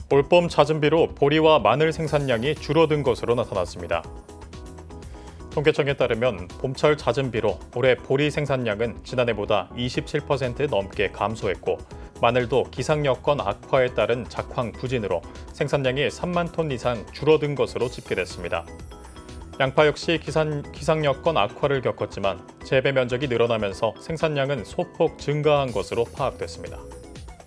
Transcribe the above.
올봄 잦은 비로 보리와 마늘 생산량이 줄어든 것으로 나타났습니다. 통계청에 따르면 봄철 잦은 비로 올해 보리 생산량은 지난해보다 27% 넘게 감소했고 마늘도 기상 여건 악화에 따른 작황 부진으로 생산량이 3만 톤 이상 줄어든 것으로 집계됐습니다. 양파 역시 기상 여건 악화를 겪었지만 재배 면적이 늘어나면서 생산량은 소폭 증가한 것으로 파악됐습니다.